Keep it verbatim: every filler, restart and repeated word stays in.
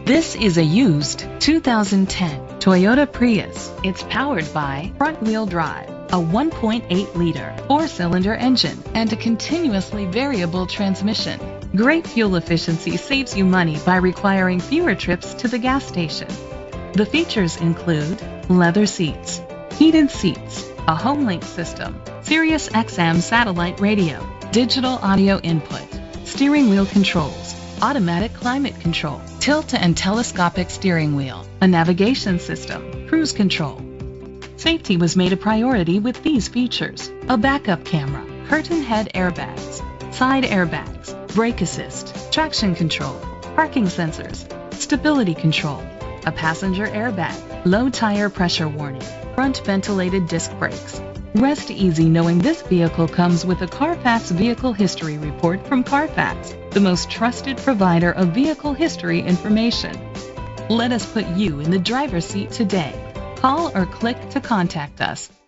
This is a used two thousand ten Toyota Prius. It's powered by front-wheel drive, a one point eight liter four-cylinder engine, and a continuously variable transmission. Great fuel efficiency saves you money by requiring fewer trips to the gas station. The features include leather seats, heated seats, a HomeLink system, Sirius X M satellite radio, digital audio input, steering wheel controls, automatic climate control, tilt and telescopic steering wheel, a navigation system, cruise control. Safety was made a priority with these features: a backup camera, curtain head airbags, side airbags, brake assist, traction control, parking sensors, stability control, a passenger airbag, low tire pressure warning, front ventilated disc brakes. Rest easy knowing this vehicle comes with a Carfax Vehicle History Report from Carfax, the most trusted provider of vehicle history information. Let us put you in the driver's seat today. Call or click to contact us.